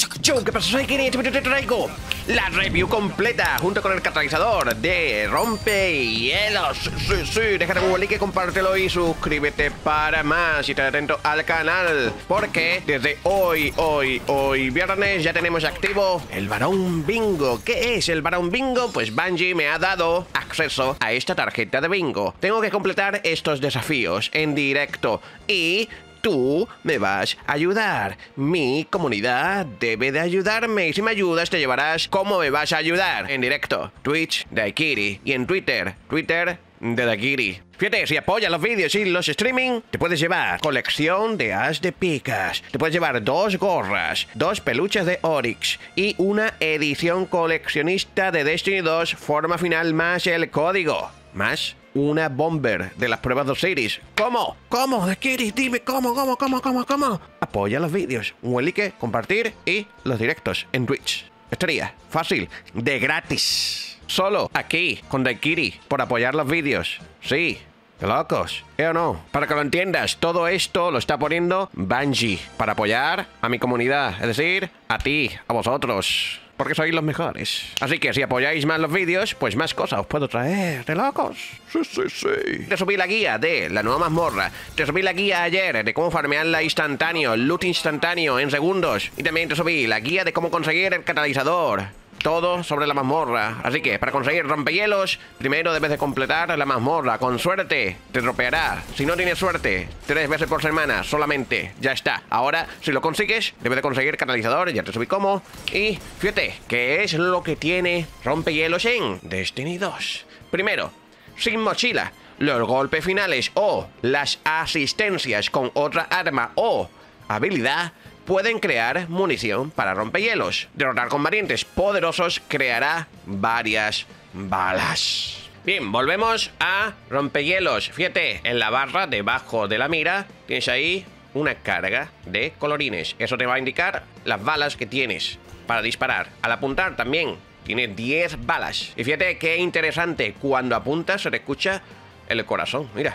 Chum, ¿qué pasa? Soy Kenny, te traigo la review completa junto con el catalizador de Rompehielos. Sí, déjate un like, compártelo y suscríbete para más y estar atento al canal, porque desde hoy viernes ya tenemos activo el Barón Bingo. ¿Qué es el Barón Bingo? Pues Bungie me ha dado acceso a esta tarjeta de bingo. Tengo que completar estos desafíos en directo y tú me vas a ayudar. Mi comunidad debe de ayudarme. Y si me ayudas, te llevarás cómo me vas a ayudar. En directo, Twitch de Daikiri. Y en Twitter de Daikiri. Fíjate, si apoyas los vídeos y los streaming, te puedes llevar colección de as de picas. Te puedes llevar 2 gorras, 2 peluches de Oryx y una edición coleccionista de Destiny 2, forma final más el código. Más una bomber de las pruebas de Osiris. ¿Cómo? ¿Cómo? Daikiri, dime cómo. Apoya los vídeos, un like, compartir y los directos en Twitch. Estaría fácil, de gratis. Solo aquí, con Daikiri, por apoyar los vídeos. Sí, de locos. ¿O no? Para que lo entiendas, todo esto lo está poniendo Bungie para apoyar a mi comunidad. Es decir, a ti, a vosotros. Porque sois los mejores. Así que si apoyáis más los vídeos, pues más cosas os puedo traer. ¿De locos? Sí. Te subí la guía de la nueva mazmorra. Te subí la guía ayer de cómo farmearla instantáneo, loot instantáneo en segundos. Y también te subí la guía de cómo conseguir el catalizador. Todo sobre la mazmorra. Así que para conseguir rompehielos, primero debes de completar la mazmorra. Con suerte te dropeará. Si no tienes suerte, 3 veces por semana solamente. Ya está. Ahora, si lo consigues, debes de conseguir catalizador. Ya te subí cómo. Y fíjate, ¿qué es lo que tiene rompehielos en Destiny 2? Primero, sin mochila. Los golpes finales o las asistencias con otra arma o habilidad pueden crear munición para rompehielos. Derrotar combatientes poderosos creará varias balas. Bien, volvemos a rompehielos. Fíjate, en la barra debajo de la mira tienes ahí una carga de colorines. Eso te va a indicar las balas que tienes para disparar. Al apuntar también tienes 10 balas. Y fíjate qué interesante, cuando apuntas se te escucha el corazón. Mira.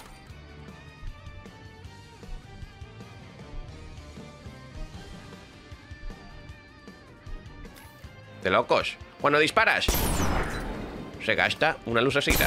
De locos. Cuando disparas, se gasta una lucecita.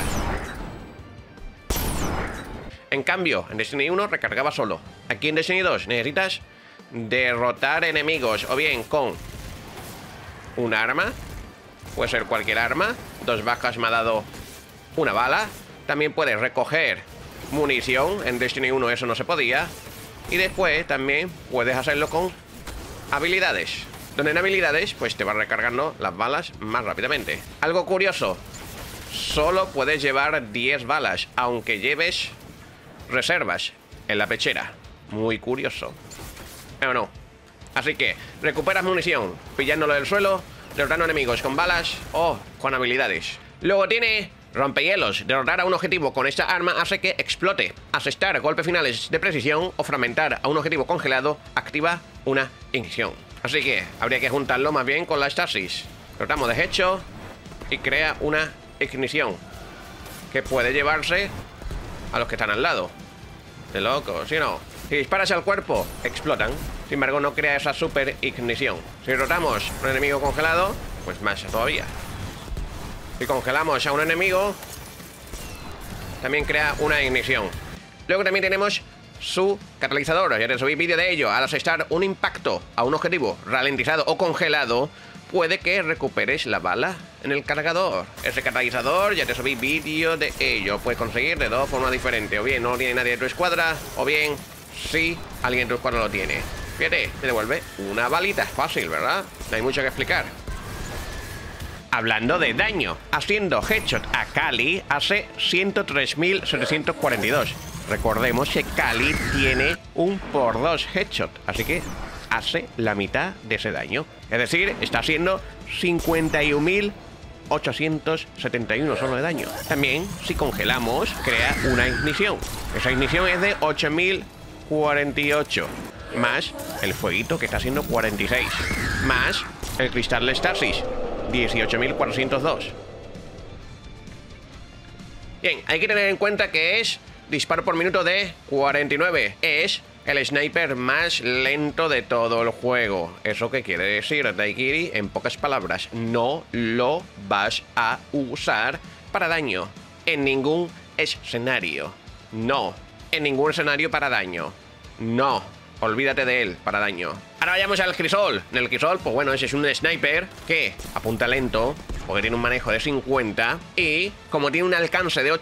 En cambio, en Destiny 1 recargaba solo. Aquí en Destiny 2 necesitas derrotar enemigos, o bien con un arma, puede ser cualquier arma. 2 bajas me ha dado una bala. También puedes recoger munición. En Destiny 1 eso no se podía. Y después también puedes hacerlo con habilidades. Donde en habilidades, pues te va recargando las balas más rápidamente. Algo curioso, solo puedes llevar 10 balas, aunque lleves reservas en la pechera. Muy curioso. ¿O no? Así que recuperas munición pillándolo del suelo, derrotando enemigos con balas o con habilidades. Luego tiene rompehielos. Derrotar a un objetivo con esta arma hace que explote. Asestar golpes finales de precisión o fragmentar a un objetivo congelado activa una ignición. Así que habría que juntarlo más bien con la estasis. Tratamos de hecho y crea una ignición que puede llevarse a los que están al lado. De loco, ¿sí o no? Si disparas al cuerpo, explotan. Sin embargo, no crea esa super ignición. Si rotamos un enemigo congelado, pues más todavía. Si congelamos a un enemigo, también crea una ignición. Luego también tenemos su catalizador. Ya te subí vídeo de ello. Al asestar un impacto a un objetivo ralentizado o congelado, puede que recuperes la bala en el cargador. Ese catalizador, ya te subí vídeo de ello. Puedes conseguir de 2 formas diferentes. O bien no lo tiene nadie de tu escuadra, o bien si alguien de tu escuadra lo tiene. Fíjate, te devuelve una balita. Es fácil, ¿verdad? No hay mucho que explicar. Hablando de daño, haciendo headshot a Kali hace 103.742. Recordemos que Kali tiene un por 2 headshot, así que hace la mitad de ese daño. Es decir, está haciendo 51.871 solo de daño. También, si congelamos, crea una ignición. Esa ignición es de 8.048. Más el fueguito, que está haciendo 46. Más el cristal de estasis, 18.402. Bien, hay que tener en cuenta que es disparo por minuto de 49. Es el sniper más lento de todo el juego. ¿Eso qué quiere decir, Daikiri? En pocas palabras, no lo vas a usar para daño. En ningún escenario. No. En ningún escenario para daño. No. Olvídate de él para daño. Ahora vayamos al crisol. En el crisol, pues bueno, ese es un sniper que apunta lento, porque tiene un manejo de 50 y como tiene un alcance de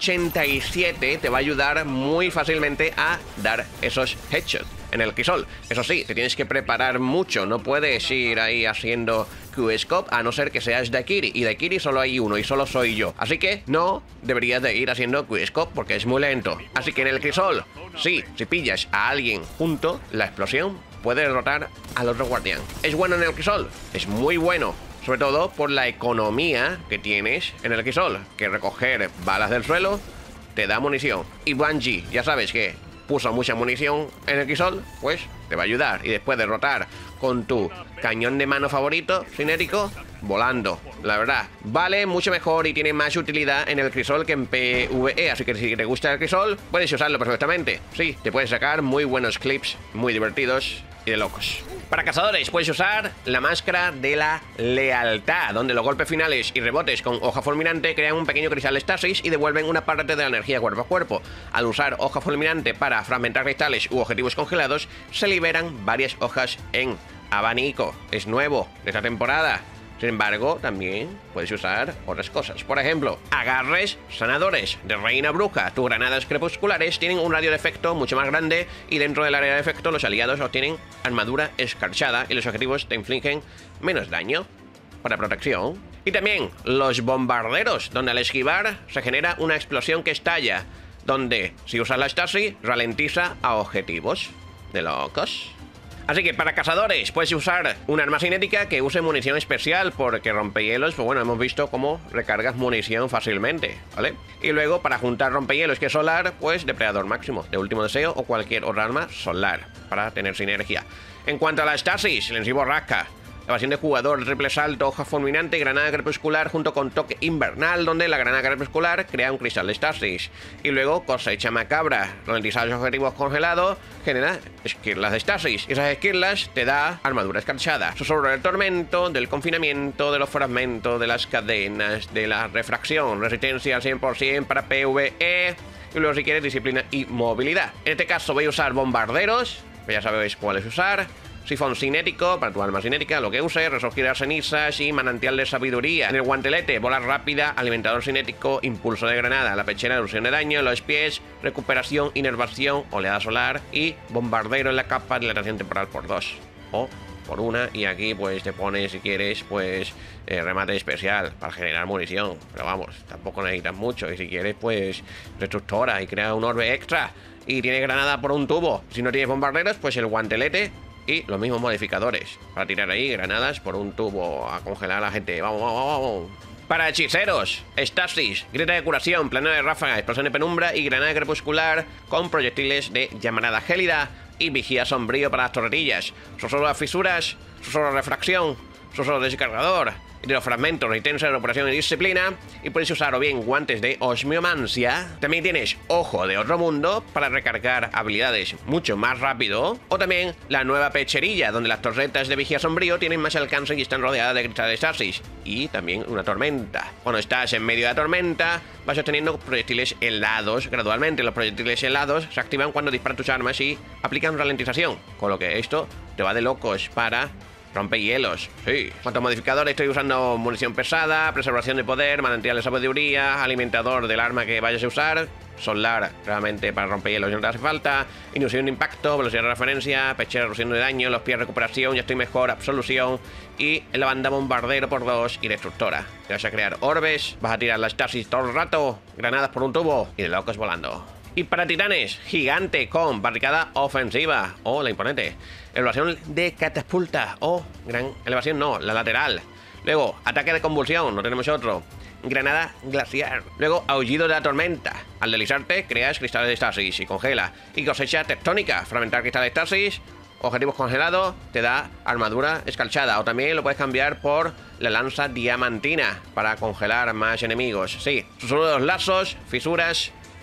87, te va a ayudar muy fácilmente a dar esos headshots en el crisol. Eso sí, te tienes que preparar mucho, no puedes ir ahí haciendo Q-Scope a no ser que seas Daikiri, y Daikiri solo hay uno y solo soy yo, así que no deberías de ir haciendo Q-Scope porque es muy lento. Así que en el crisol, sí, si pillas a alguien junto, la explosión puede derrotar al otro guardián. ¿Es bueno en el crisol? Es muy bueno. Sobre todo por la economía que tienes en el crisol, que recoger balas del suelo te da munición. Y Bungie, ya sabes que puso mucha munición en el crisol, pues te va a ayudar. Y después derrotar con tu cañón de mano favorito, cinético, volando. La verdad, vale mucho mejor y tiene más utilidad en el crisol que en PvE. Así que si te gusta el crisol, puedes usarlo perfectamente. Sí, te puedes sacar muy buenos clips, muy divertidos y de locos. Para cazadores puedes usar la máscara de la lealtad, donde los golpes finales y rebotes con hoja fulminante crean un pequeño cristal estasis y devuelven una parte de la energía cuerpo a cuerpo. Al usar hoja fulminante para fragmentar cristales u objetivos congelados, se liberan varias hojas en abanico. Es nuevo de esta temporada. Sin embargo, también puedes usar otras cosas. Por ejemplo, agarres sanadores de Reina Bruja. Tus granadas crepusculares tienen un radio de efecto mucho más grande y dentro del área de efecto los aliados obtienen armadura escarchada y los objetivos te infligen menos daño para protección. Y también los bombarderos, donde al esquivar se genera una explosión que estalla, donde si usas la Stasi ralentiza a objetivos. De locos. Así que para cazadores puedes usar un arma cinética que use munición especial, porque rompehielos, pues bueno, hemos visto cómo recargas munición fácilmente, ¿vale? Y luego para juntar rompehielos que es solar, pues depredador máximo, de último deseo o cualquier otra arma solar para tener sinergia. En cuanto a la estasis, silencio borrasca, evasión de jugador, triple salto, hoja fulminante, granada crepuscular junto con toque invernal, donde la granada crepuscular crea un cristal de estasis. Y luego cosecha macabra, ralentizar los objetivos congelados, genera esquirlas de estasis. Y esas esquirlas te da armadura escarchada. Susurro del tormento, del confinamiento, de los fragmentos, de las cadenas, de la refracción, resistencia al 100% para PvE. Y luego si quieres disciplina y movilidad. En este caso voy a usar bombarderos, ya sabéis cuáles usar. Sifón cinético, para tu arma cinética, lo que uses, resurgir las cenizas y manantial de sabiduría. En el guantelete, bola rápida, alimentador cinético, impulso de granada, la pechera, erupción de daño, los pies, recuperación, inervación, oleada solar y bombardero en la capa, dilatación temporal por 2 o por 1. Y aquí pues te pones, si quieres, pues remate especial para generar munición. Pero vamos, tampoco necesitas mucho. Y si quieres, pues reestructura y crea un orbe extra. Y tiene granada por un tubo. Si no tienes bombarderos, pues el guantelete y los mismos modificadores para tirar ahí granadas por un tubo a congelar a la gente. Vamos, vamos, vamos. Para hechiceros, estasis, grieta de curación, planeo de ráfaga, explosión de penumbra y granada crepuscular con proyectiles de llamarada gélida y vigía sombrío para las torretillas. Susurro de fisuras, susurro de refracción, susurro de descargador, de los fragmentos, resistencia, recuperación y disciplina. Y puedes usar o bien guantes de osmiomancia. También tienes ojo de otro mundo para recargar habilidades mucho más rápido. O también la nueva pecherilla, donde las torretas de vigía sombrío tienen más alcance y están rodeadas de cristales de estasis. Y también una tormenta. Cuando estás en medio de la tormenta, vas obteniendo proyectiles helados gradualmente. Los proyectiles helados se activan cuando disparan tus armas y aplican ralentización. Con lo que esto te va de locos para rompehielos, sí. Cuanto modificador, estoy usando munición pesada, preservación de poder, manantial de sabiduría, alimentador del arma que vayas a usar, solar, realmente para rompehielos no te hace falta, ilusión de impacto, velocidad de referencia, pechera, erosión de daño, los pies, recuperación, ya estoy mejor, absolución, y en la banda bombardero por 2 y destructora. Te vas a crear orbes, vas a tirar la estasis todo el rato, granadas por un tubo y de locos volando. Y para titanes, gigante con barricada ofensiva o la imponente. Elevación de catapulta o gran elevación, no, la lateral. Luego, ataque de convulsión, no tenemos otro. Granada glaciar. Luego, aullido de la tormenta. Al deslizarte, creas cristales de estasis y congela. Y cosecha tectónica, fragmentar cristales de estasis. Objetivos congelados, te da armadura escarchada. O también lo puedes cambiar por la lanza diamantina para congelar más enemigos. Sí, susurro de los lazos, fisuras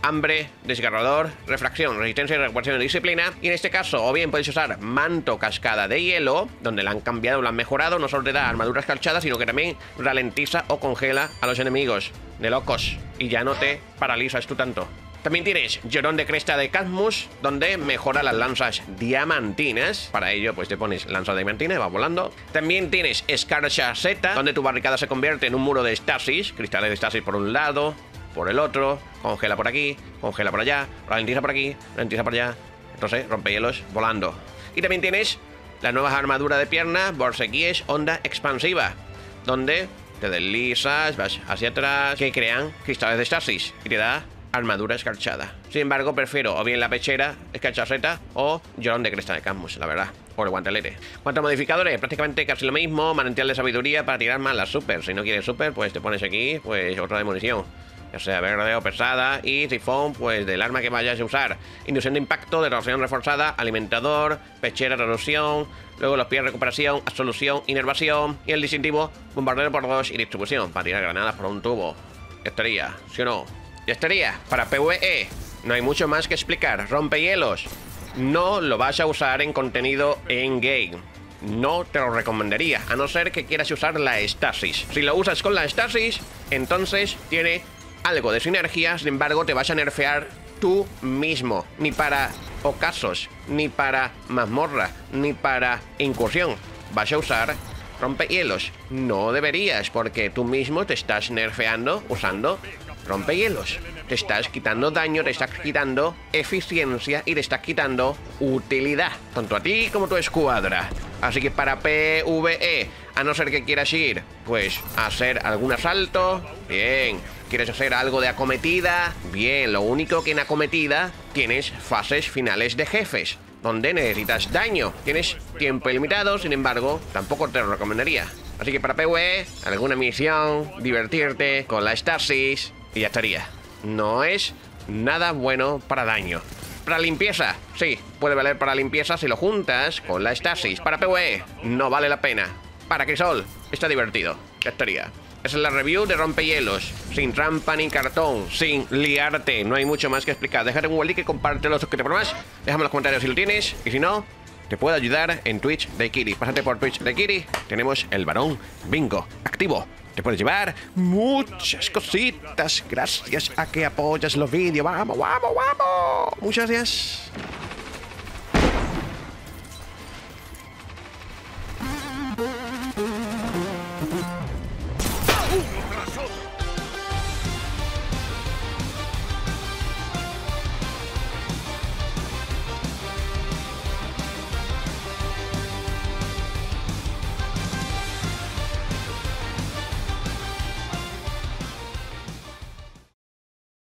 hambre, desgarrador, refracción, resistencia, recuperación y disciplina. Y en este caso, o bien puedes usar manto cascada de hielo, donde la han cambiado, lo han mejorado. No solo te da armadura escarchada, sino que también ralentiza o congela a los enemigos. De locos. Y ya no te paralizas tú tanto. También tienes Llorón de Cresta de Cadmus, donde mejora las lanzas diamantinas. Para ello, pues te pones lanza diamantina y va volando. También tienes Escarcha Z, donde tu barricada se convierte en un muro de estasis. Cristales de estasis por un lado, por el otro. Congela por aquí, congela por allá. Ralentiza por aquí, ralentiza por allá. Entonces, rompehielos volando. Y también tienes la nueva armadura de pierna, Borseguíes Onda Expansiva, donde te deslizas, vas hacia atrás, que crean cristales de estasis y te da armadura escarchada. Sin embargo, prefiero o bien la pechera, Escarcha Z, o Llorón de Cresta de Cadmus, la verdad. O el guantelete. Cuanto a modificadores, prácticamente casi lo mismo. Manantial de sabiduría para tirar más las super. Si no quieres super, pues te pones aquí, pues otra de munición. Ya sea verde o pesada. Y sifón, pues del arma que vayas a usar. Inducción de impacto, derrotación reforzada, alimentador, pechera, reducción. Luego los pies, recuperación, absolución, inervación. Y el distintivo, bombardero por 2 y distribución. Para tirar granadas por un tubo. Ya estaría, ¿sí o no? Ya estaría. Para PvE, no hay mucho más que explicar. Rompehielos, no lo vas a usar en contenido in-game. No te lo recomendaría, a no ser que quieras usar la estasis. Si lo usas con la estasis, entonces tiene algo de sinergia. Sin embargo, te vas a nerfear tú mismo. Ni para ocasos, ni para mazmorra, ni para incursión. Vas a usar rompehielos. No deberías, porque tú mismo te estás nerfeando usando rompehielos. Te estás quitando daño, te estás quitando eficiencia y te estás quitando utilidad, tanto a ti como a tu escuadra. Así que para PvE, a no ser que quieras ir, pues, a hacer algún asalto, bien. ¿Quieres hacer algo de acometida? Bien, lo único que en acometida tienes fases finales de jefes, donde necesitas daño. Tienes tiempo ilimitado, sin embargo, tampoco te lo recomendaría. Así que para PvE, alguna misión, divertirte con la estasis y ya estaría. No es nada bueno para daño. Para limpieza, sí, puede valer para limpieza si lo juntas con la estasis. Para PvE, no vale la pena. Para Crisol, está divertido. Ya estaría. Esa es la review de rompehielos. Sin trampa ni cartón, sin liarte. No hay mucho más que explicar. Déjate un like y compártelo, suscríbete por más. Déjame en los comentarios si lo tienes. Y si no, te puedo ayudar en Twitch de Kiri. Pásate por Twitch de Kiri. Tenemos el varón bingo activo. Te puedes llevar muchas cositas gracias a que apoyas los vídeos. ¡Vamos, vamos, vamos! Muchas gracias.